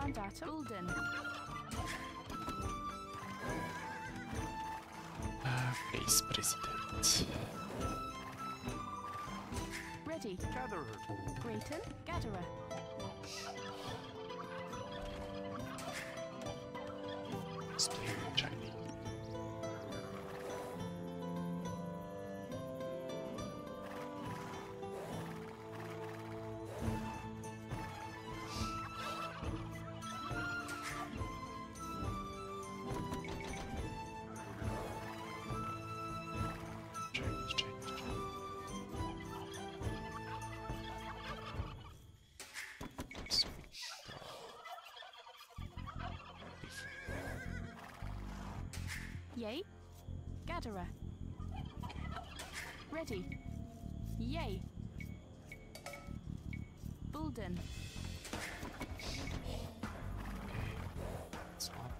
Mandatum. Bulden. Vice President. Ready. Gatherer. Britons. Gatherer. Display Chinese. Yay. Gatherer. Ready. Yay. Bulden. That's all.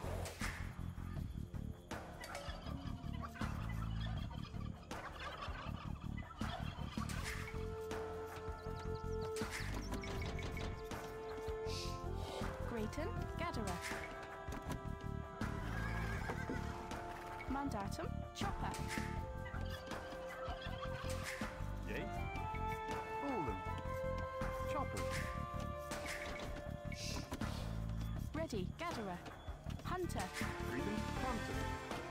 Briton. Gatherer. Mandatum. Chopper. Yay. Fallen. Chopper. Ready. Gatherer. Hunter. Freedom. Hunter.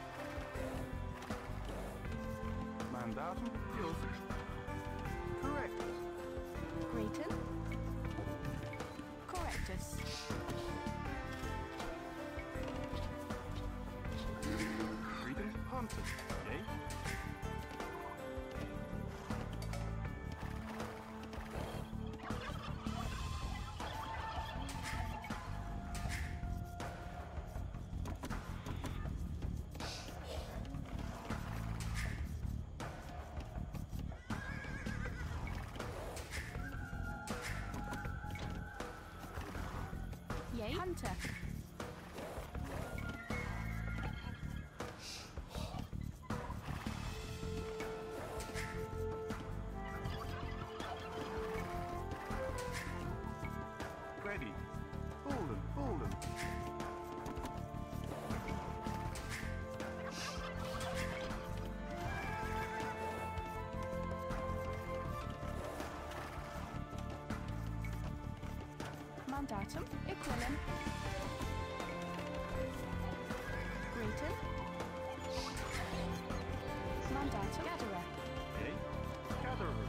Mandatum. Kills. Correct. Briton. Correctus. Freedom. Hunter. Yay. Yay. Hunter. Ready. Fallen. Fallen. Mandatum. Equilin. Briton. Mandatum. Gatherer. Yay. Gatherer.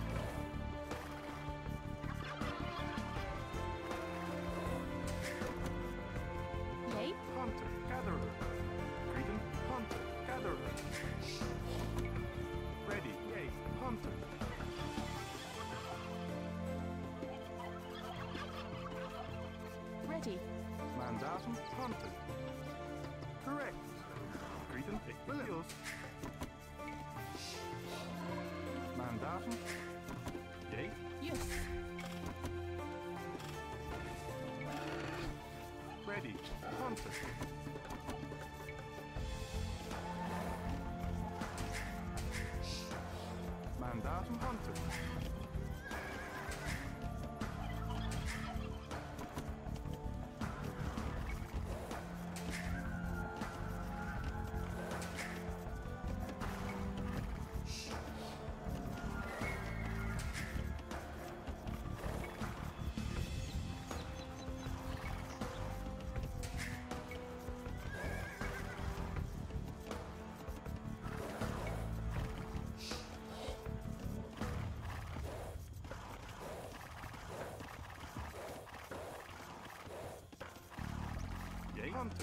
Yay. Hunter. Gatherer. Freedom. Hunter. Gatherer. Ready. Yay. Hunter. Ready. Mandatum. Hunter. Correct. Freedom. Williams. Mandatum. Yay. Yes. Ready. Hunter. Mandatum. Hunter. Yay. Hunter.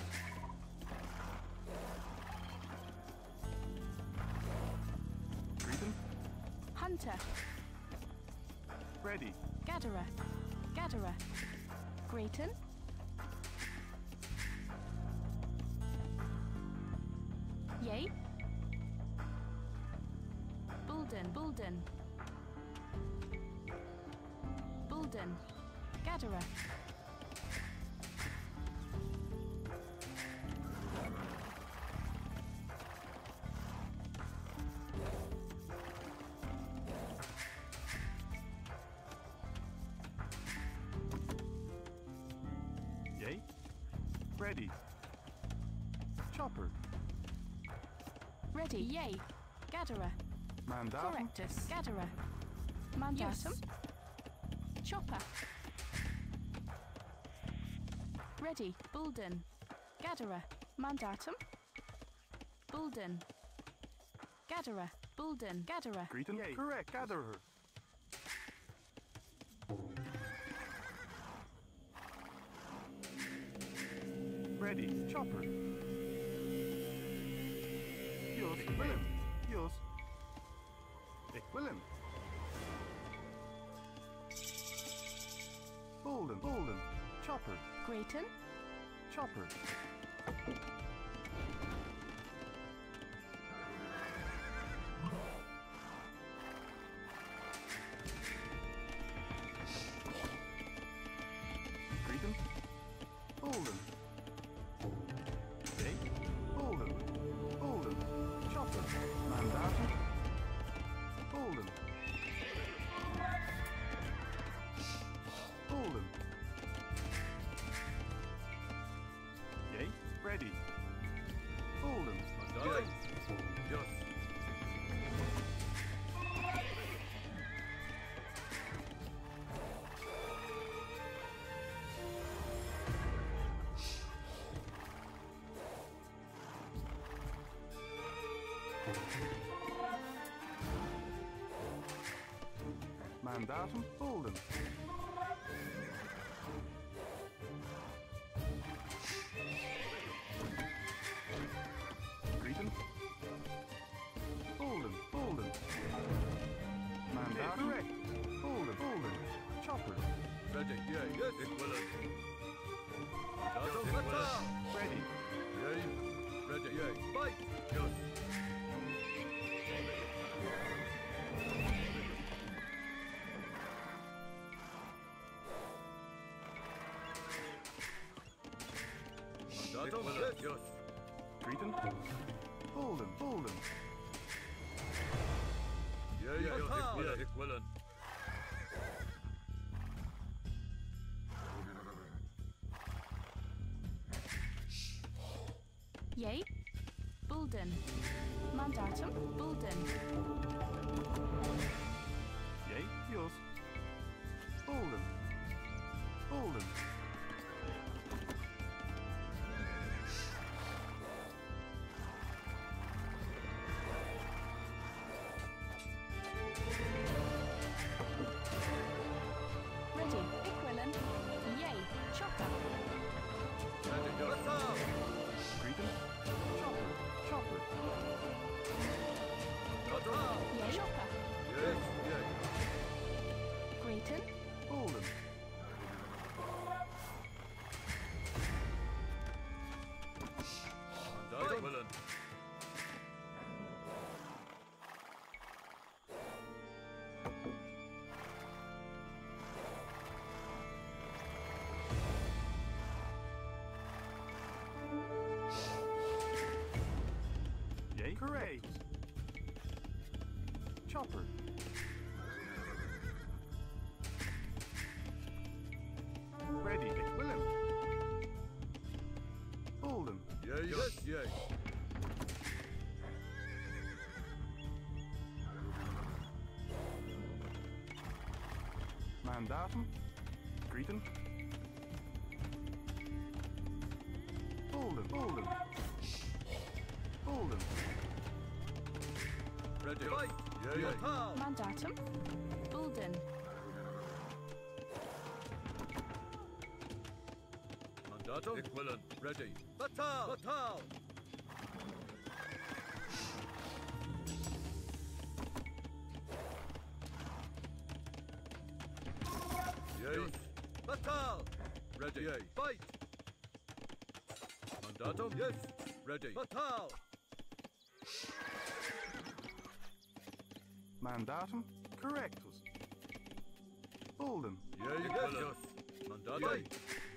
Freedom. Hunter. Ready. Gatherer. Gatherer. Briton. Yay. Bulden. Bulden. Bulden. Gatherer. Yay. Ready. Chopper. Ready. Yay. Gatherer. Mandatum. Correctus. Gatherer. Mandatum. Chopper. Ready. Bulden. Gatherer. Mandatum. Bulden. Gatherer. Bulden. Gatherer. Greeton. Yay. Correct. Gatherer. Ready. Chopper. Yours. Willem. Yours. Ik Willem. Bolden. Bolden. Chopper. Grayton. Chopper. Greeton. Bolden. Jay. Bolden. Bolden. Chopper. Mandatum. Bolden. Bolden. Yay. Ready. Bolden. Yay. Yes. Mandatum. Bolden. Greeton. Bolden. Bolden. Mandatum. Correct. Bolden. Bolden. Chopper. Ready. Yay. Yes. Ik wil het. Ready. Yay. Ready. Yay. Fight. Yes. Mandatum. Yes. Yes. Greeton. Bolden. Bolden. Yay. Yes. Ik wil het. Yay. Bulden. Mandatum. Bulden. Yay. Yours. Bolden. Bolden. Ready. Equilin. Yay. Chopper. Ready. Yes. Greeton. Chopper. Chopper. Yay. Chopper. Yes. Yay. Grayton. Bolden. Mandatum. Willen. Yay. Correct. Chopper. Ready. Ik Willem. Bolden. Yay. Yes. Yay. Mandatum. Greeton. Bolden. Bolden. Bolden. Ready. Fight. Yay. Yay. Mandatum. Bulden. Mandatum. Ik wil het. Ready. Batal. Batal. Yay. Batal. Ready. Yay. Fight. Mandatum. Yes. Ready. Batal. Mandatum. Correctus. Bolden. Yay. Yes. Mandatum. Yay.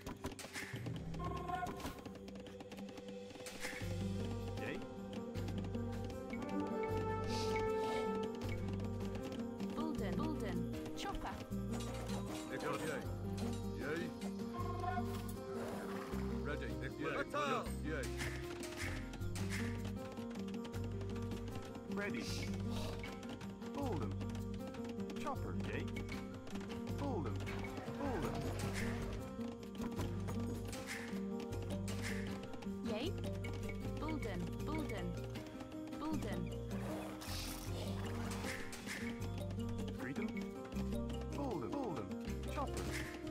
Yay. Bulden. Bulden. Chopper. Ik wil het. Yay. Yay. Ready. Ik wil het. Ready. Bolden. Chopper, yay. Bolden. Bolden. Yay. Bulden. Bulden. Bulden. Greeton. Bolden. Bolden. Chopper.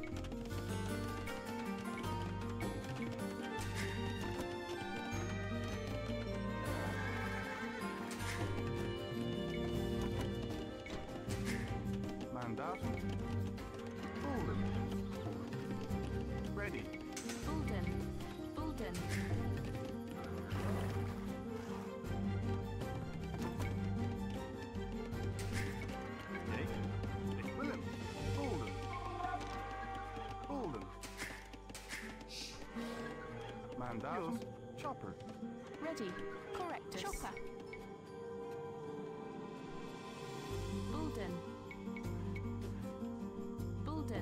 Mandatum. Bolden. Ready. Bulden. Bulden. Yay. Willem. Bolden. Bolden. Mandatum. Chopper. Ready. Correctus. Chopper. Bulden. Bulden.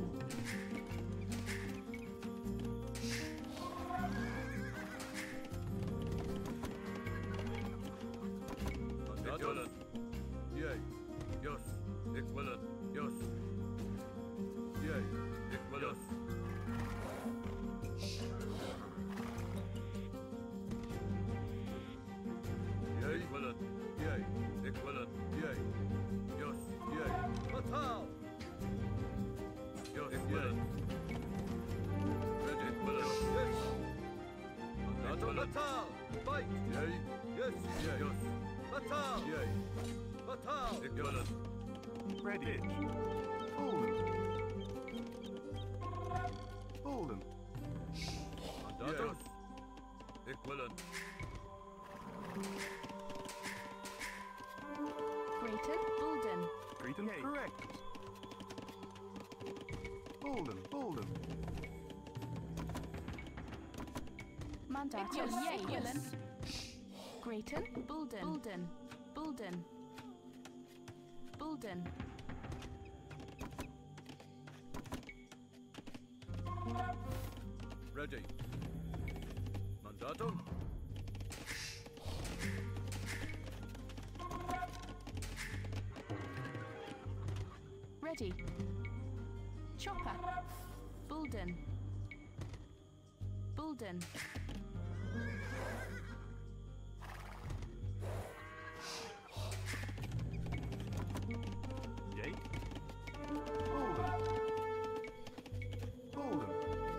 Mandatum. Yay. Yes. Equivalent. Yes. Yay. Equivalent. Yay. Equivalent. Yay. Equivalent. Yay. Yes. Yay. Fatal. Yes. Equivalent. Ready. Equivalent. Yes. Mandatum. Fatal. Fight. Yay. Yes. Yay. Yes. Fatal. Yay. Fatal. Equivalent. Ready. Bolden. Bolden. Mandatum. Equivalent. Greater. Bulden. Greeton. Correct. Bolden. Bolden. Mandatum. Yay. Willen. Greater. Bulden. Bulden. Bulden. Bulden. Ready. Mandatum. Ready. Chopper. Bulden. Bulden. Yay. Bolden. Bolden.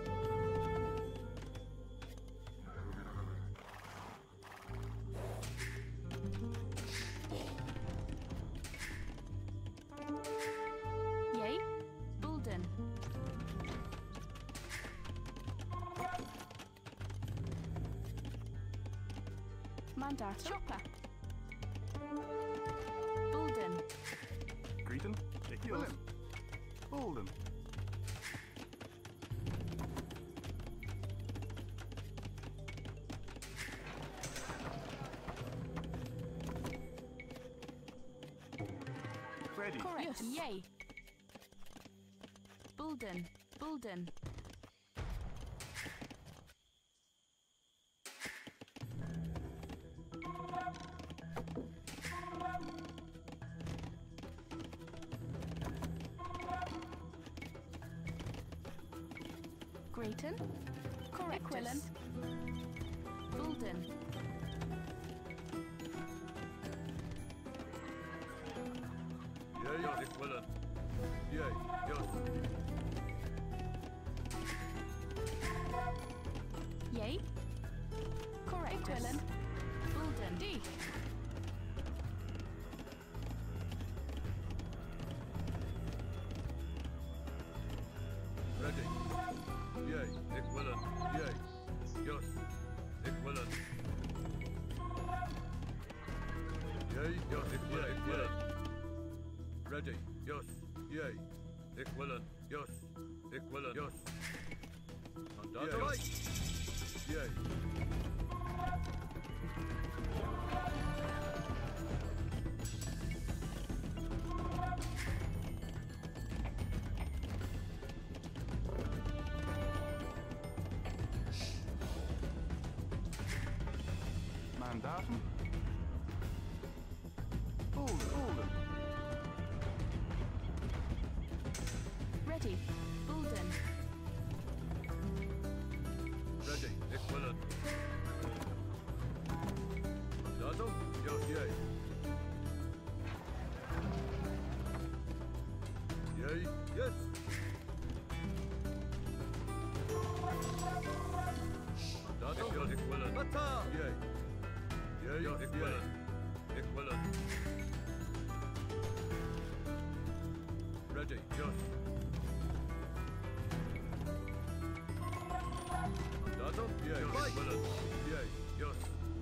Yay. Bulden. Mandat. Chopper. Bulden. Greeton. Willem. Bolden. Ready. Correct. Yay. Bulden. Bulden. Grayton. Correctus. Bulden. Yay. Yes. Equivalent. Yay. Yes. Yay. Correctus. Bulden. D. Ready. Yay. Equivalent. Yay. Yes. Equivalent. Yay. Yes. Equivalent. Ready. Yes. Yay. Equivalent. Yes. Equivalent. Yes. Mandatum. Right. Yay. Mandatum. Ready. Bulden. Ready. Equivalent. Mandatum. Yes, yay. Yay. Yes. Mandatum. Equivalent. Mata. Yay. Yay. Equivalent. Equivalent. Ready. Yes. Mandatum. Yay. Equivalent. Yay. Yes.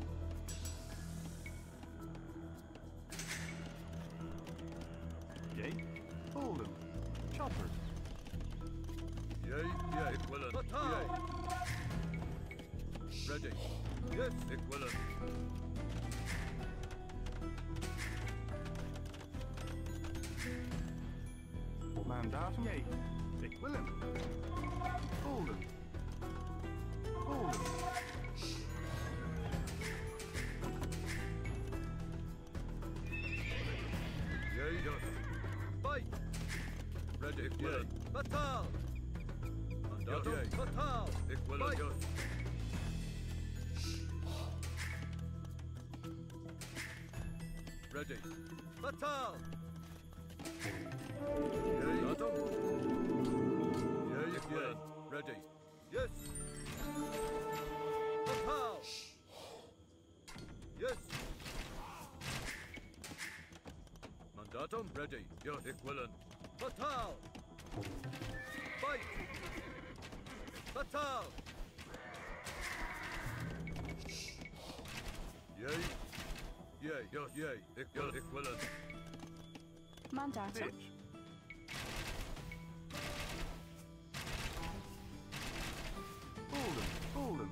Yay. Bolden. Chopper. Yay. Yay. Equivalent. Mata. Yay. Ready. Yes. Equivalent. Mandatum. Yay. Equivalent. Bolden. Bolden. Yay. Yes. Fight. Ready. Equivalent. Batal. Mandatum. Batal. Equivalent. Yes. Ready. Batal. Yay. Mandatum. Yay. Equivalent. Ready. Yes. Batal. Yes. Mandatum. Ready. Yes. Equivalent. Batal. Fight. Batal. Yay. Yay. Yes. Yay. Equivalent. Mandatum. Ditch. Bolden. Bolden.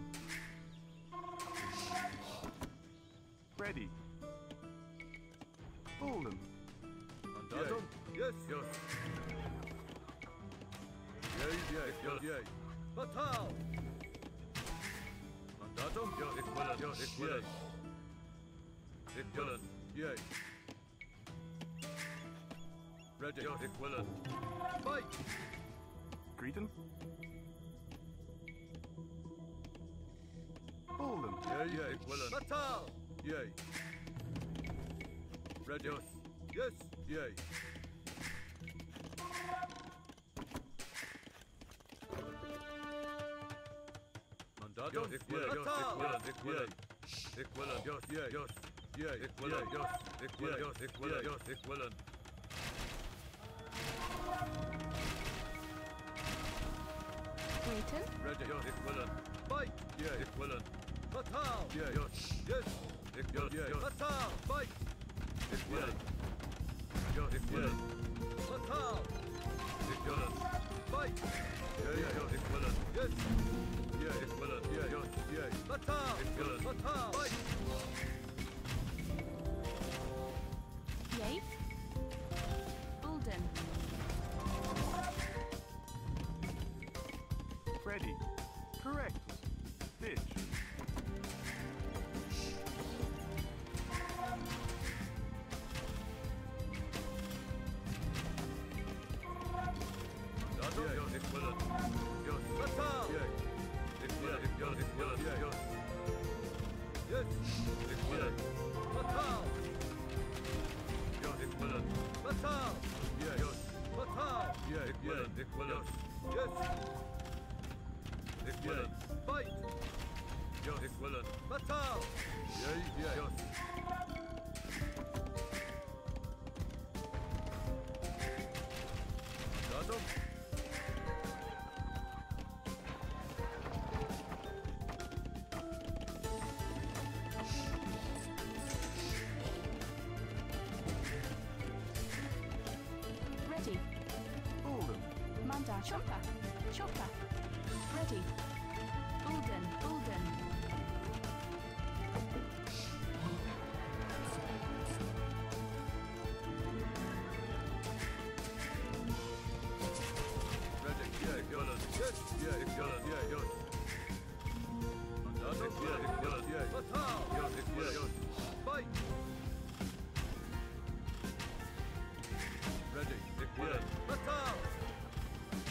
Ready. Bolden. Mandatum. Yes. Yes. Yay. Yay. Yes. Yay. Batal. Mandatum. Yes. Equivalent. Yes. Equivalent. Equivalent. Yay. Ready. Yes. Equivalent. Fight. Cretan. Bolden. Yay. Yay. Equivalent. Batal. Yay. Ready. Yes. Yes. Yay. Mandatum. Yes. Equivalent. Yes. Equivalent. Equivalent. Yes. Yay. Yes. Yay. Equivalent. Yes. Equivalent. Yes. Equivalent. Yes. Equivalent. Briton. Ready. Yes. Equivalent. Fight. Yeah. Equivalent. Batal. Yeah. Yes. Yes. Equivalent. Yes. Batal. Fight. Equivalent. Yes. Equivalent. Batal. Equivalent. Fight. Yeah. Yeah. Yes. Equivalent. Yes. Yeah. Equivalent. Yeah. Yes. Yeah. Batal. Equivalent. Batal. Fight. Yay. Bulden. Ready. Correct. Ditch. Mandatum. Yes. Equivalent. Yes. Batal. Yeah. Equivalent. Yes. Equivalent. Yeah. Yes. Yes. Equivalent. Batal. Yes. Equivalent. Batal. Yeah. Yes. Batal. Yeah. Equivalent. Equivalent. Yes. Equivalent. Fight. Yes. Equivalent. Batal. Yeah. Yeah. Yes. Mandatum. Ready. Bolden. Manda. Chopper. Chopper. Ready. Bulden. Bulden. Ready. Yeah. Equivalent. Yes. Yeah. Equivalent. Yeah. Yes. Mandatum. Yeah. Equivalent. Yeah. Batal. Yes. Equivalent. Yes. Fight. Ready. Equivalent. Batal.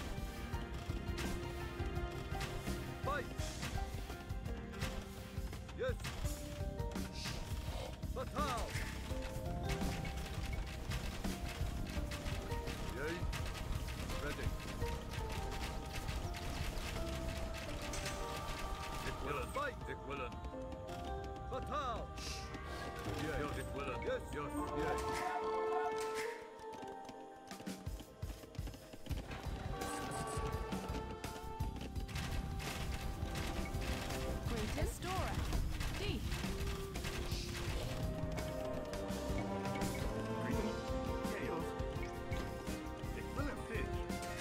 Greatest Dora. D. Greeting. Chaos. Excellent pitch.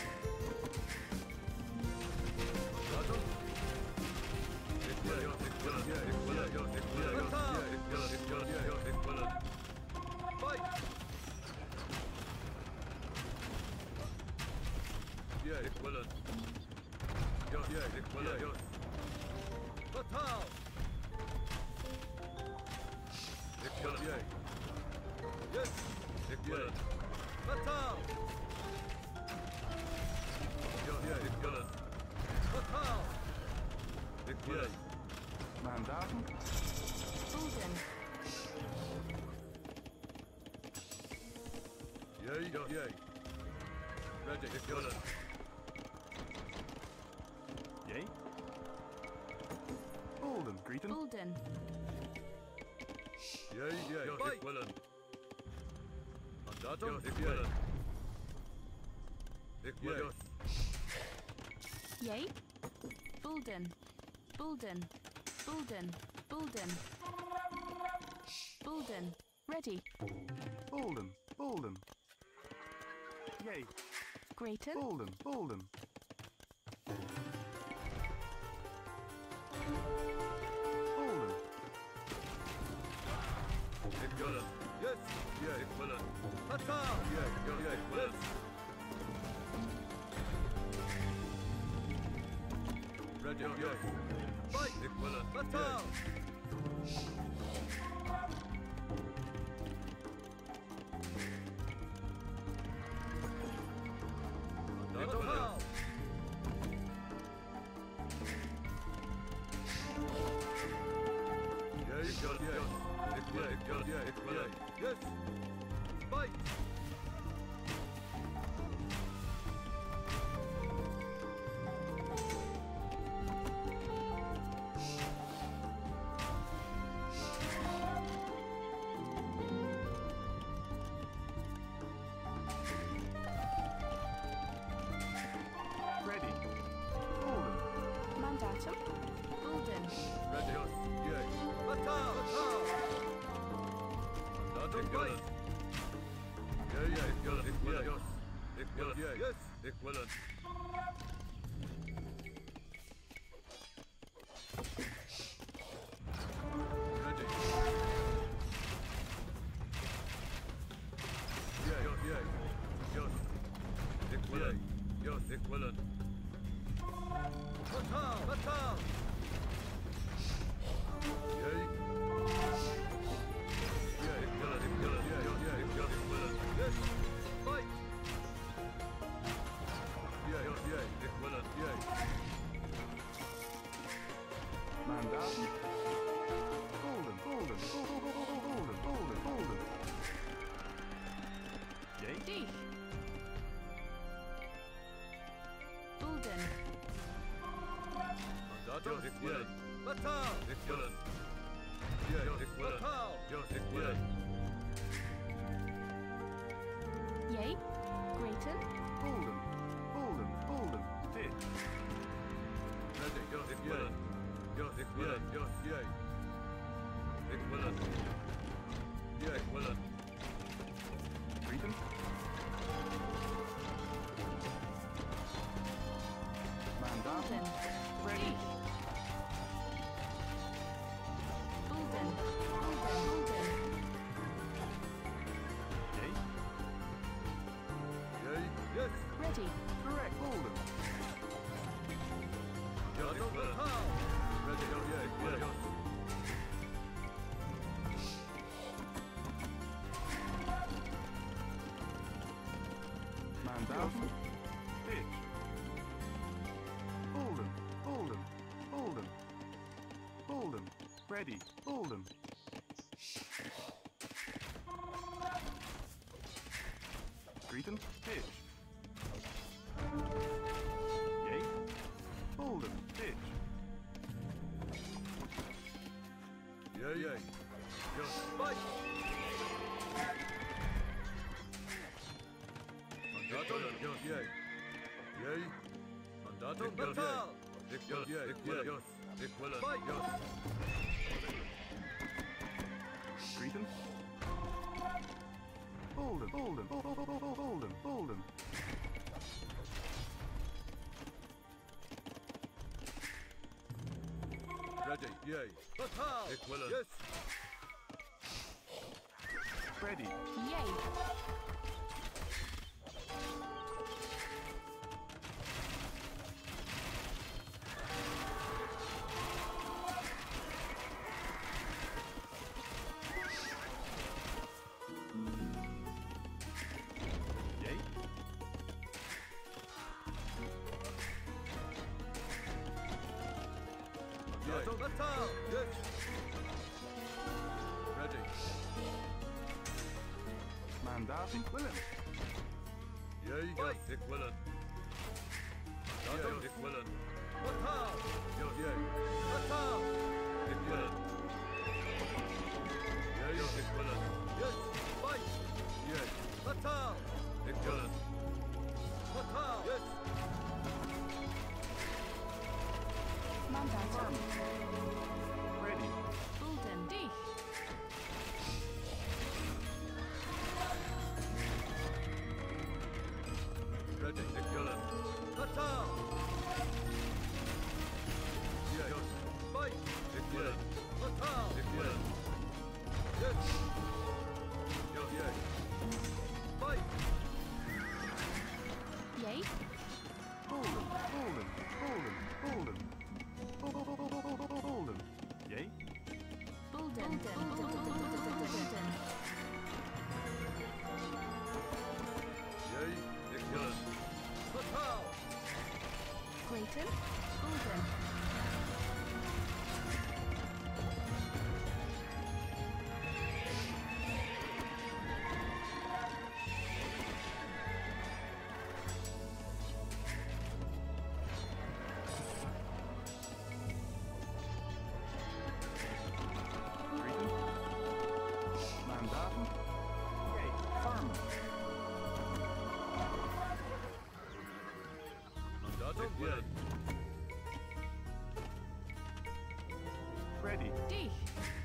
Mandaten. Bulden. Yay. Bolden. Greeting. Bulden. Yay. Bulden. Bulden. Bulden. Bulden. Bulden. Ready. Bolden. Bolden. Yay. Grayton. Bolden. Bolden. Bolden. Ready. Bolden. Mandatum. Bulden. Mandaten. Bolden. Bolden. Bolden. Bolden. Bolden. Yay. D. Bulden. Yay. Grayton. Bolden. Bolden. Bolden. Pitch. Greeting. Mandaten. Bulden. Ready. D. Bulden. Bulden. Bulden. Yay. Ready. Correct. Bolden. Mandaten. Pitch. Bolden. Bolden. Bolden. Bolden. Ready. Bolden. Greeting. Pitch. Yay. Bolden. Pitch. Jos. Yay. Yay. Mandatum. Batal. Ik wil. Ik wil. Jos. Ik wil. Jos. Greeting. Hold him. Hold him. Hold him. Hold him. Ready. Yay. Batal. Ik wil. Yes. Ready. Yay. Yay. Mandatum. Batal. Yes. Ready. Mandatum. Willen. Yay. Yes. Ik wil. Mandatum. Ik wil. Batal. Jos. Yay. Batal. Ik wil. Yay. Jos. Ik wil. Yes. Fight. Yay. Batal. Ik wil. Batal. Yes. Mandatum. Ready. Bulden. Dich. Ready. Ik wil. Batal. Yay. Jos. Fight. Ik wil. Batal. Ik wil. Yes. Jos. Yay. Fight. Yay. Hold him. Hold him. Hold him. Hold him. Hold him. Yay. Bulden. Bulden. Yay. Ik wil. Batal. Clayton. Bulden. Greeting. Mandatum. Yay. Farm. Mandatum. Wil. Ready. Dich.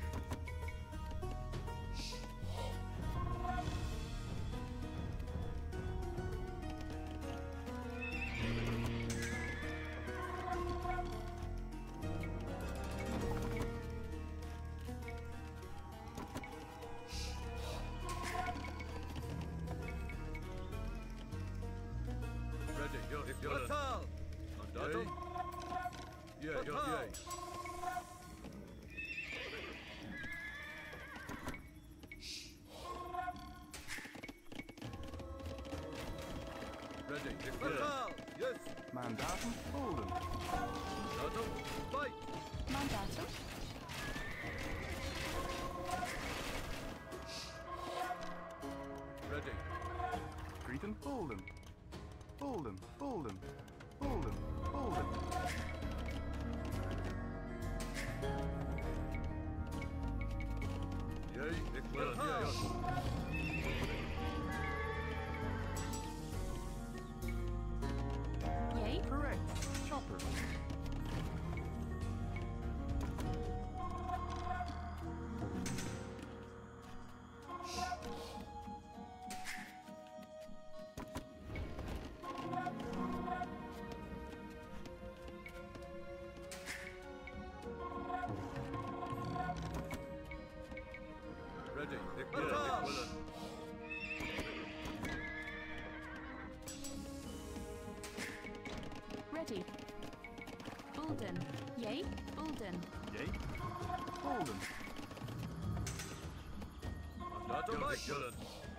Ready. Jos. Ik wil. Batal. Mandatum. Yay. Jos. Yay. Ready. Ik wil. Batal. Yes. Mandatum. Hold him. Mandatum. Fight. Mandatum. Ready. Greeting. Hold him. Hold him. Hold him. Hold him. Hold him. Yay. Ik wil. Yay. Jos. Yay. Correct. Chopper. Ready. Ik wil. Ik wil. Ready. Bulden. Yay. Bulden. Yay. Hold him. Mandatum. Ik wil.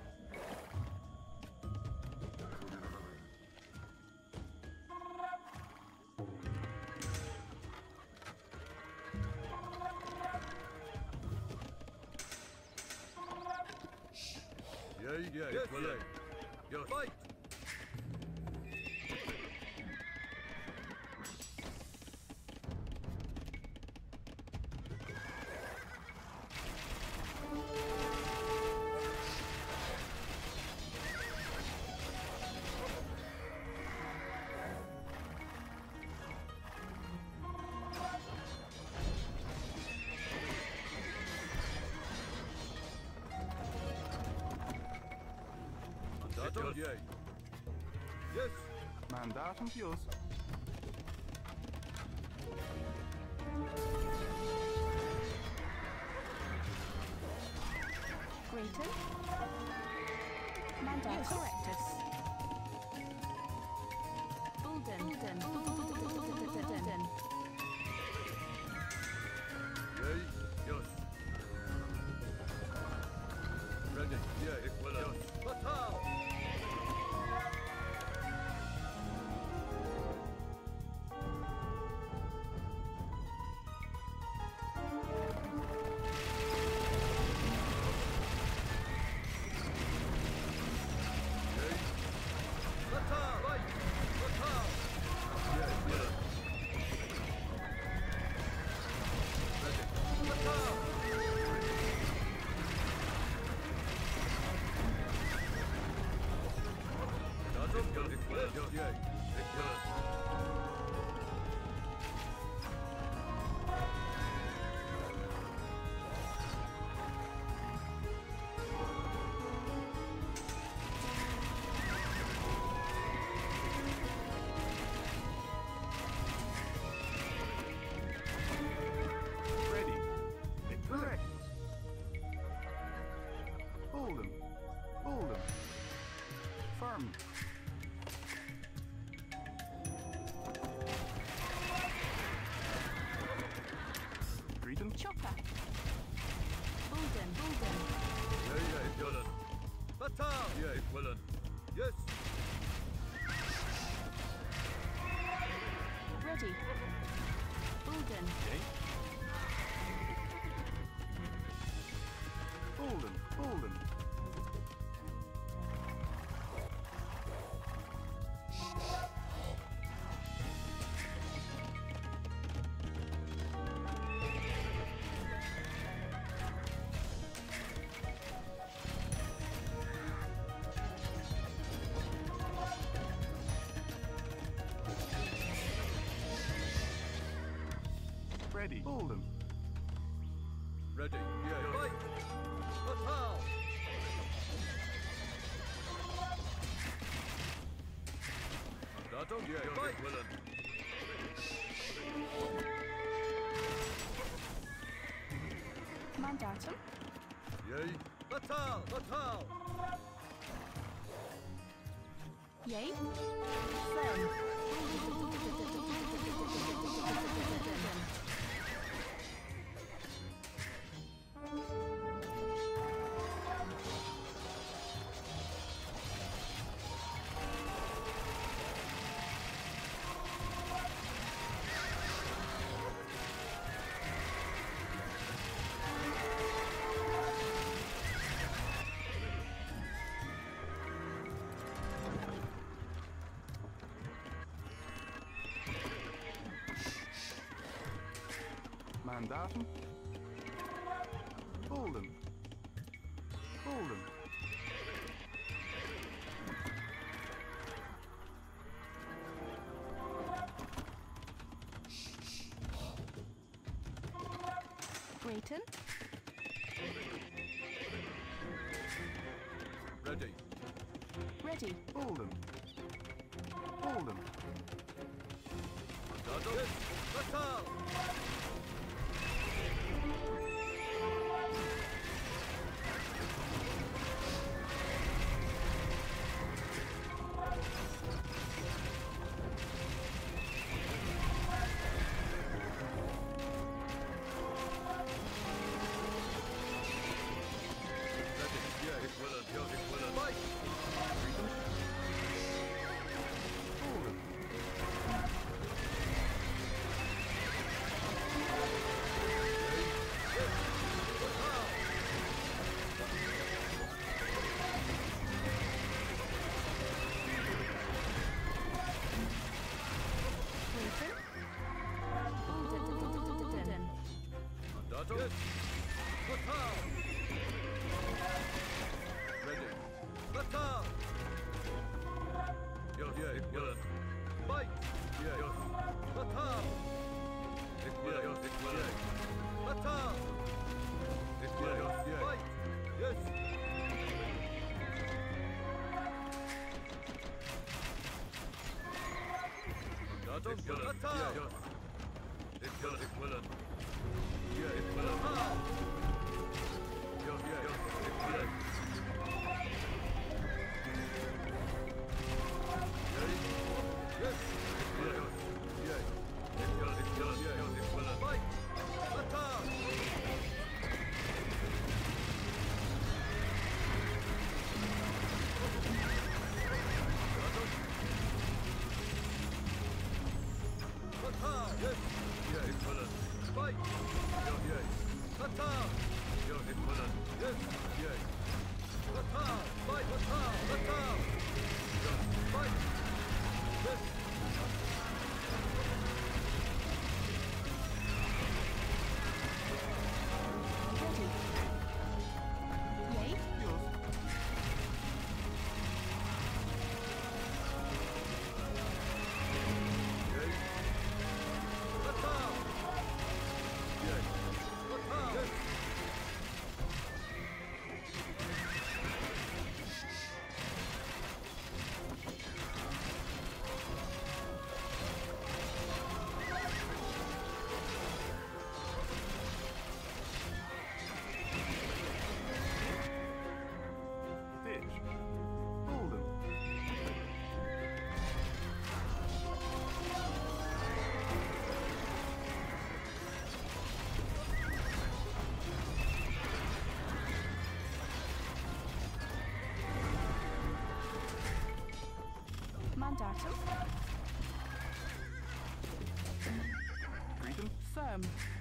Yay. Yay. Ik wil. Jos. Fight. Mandatum, yea. Yes. Mandatum pius. Grayton. Mandatum. Correctus. Bulden. Bulden. Bulden. Yea, yes. Ready, yea, equivalent. Yes. Fatal! Ready. Correct. Hold him. Hold him. Firm. Britons. Chopper. Bulden. Bulden. Yea, equivalent. Fatal! Yea, equivalent. Yes. Ready. Bulden. Hold him. Hold him. Ready. Hold him. Ready, yea. Fight! Fatal! Mandatum, yea. Fight! Equivalent. Mandatum. Yea. Fatal! Fatal! Yay. Firm. Mandatum. Hold him. Hold him. Grayton. Ready. Ready. Hold him. Hold him. Mandatum, yes. Fatal! Hold him. Adam willen. Ja, ja. Ik willen. Ja, ik willen. Ja, ja, ja. Ik willen. Yes. Ik willen. Ja. Ik willen. Ja, ja. Ik willen. Fight. Attack. Attack. Yes. Ja, ik willen. Fight. Ja, ja. Attack. Ja, ik willen. Yes. Ja. Attack. Fight. Attack. Attack. Ja. Fight. Yes. Ready. Yay. Ditch. Golden. Mandatum. Briton. Firm.